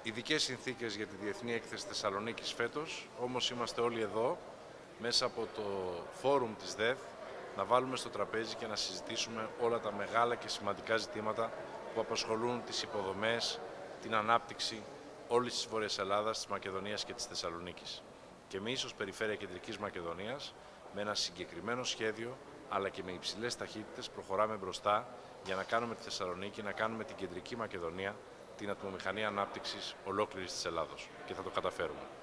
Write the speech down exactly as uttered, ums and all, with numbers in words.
ειδικές συνθήκες για τη Διεθνή Έκθεση Θεσσαλονίκης φέτος, όμως είμαστε όλοι εδώ μέσα από το φόρουμ της ΔΕΘ να βάλουμε στο τραπέζι και να συζητήσουμε όλα τα μεγάλα και σημαντικά ζητήματα που απασχολούν τις υποδομές, την ανάπτυξη όλης της Βόρειας Ελλάδας, της Μακεδονίας και της Θεσσαλονίκης. Και εμείς ως Περιφέρεια Κεντρικής Μακεδονίας, με ένα συγκεκριμένο σχέδιο, αλλά και με υψηλές ταχύτητες, προχωράμε μπροστά για να κάνουμε τη Θεσσαλονίκη, να κάνουμε την Κεντρική Μακεδονία την ατμομηχανή ανάπτυξης ολόκληρης της Ελλάδος. Και θα το καταφέρουμε.